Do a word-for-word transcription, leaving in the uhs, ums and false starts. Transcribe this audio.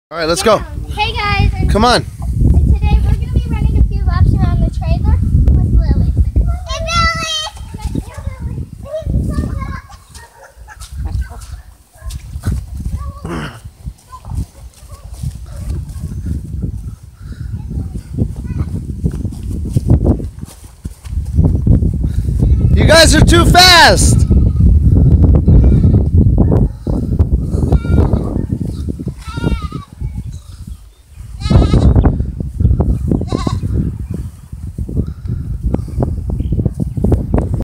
All right, let's go. Hey guys. And Come on. And today we're going to be running a few laps around the trailer with Lily. Hey You guys are too fast.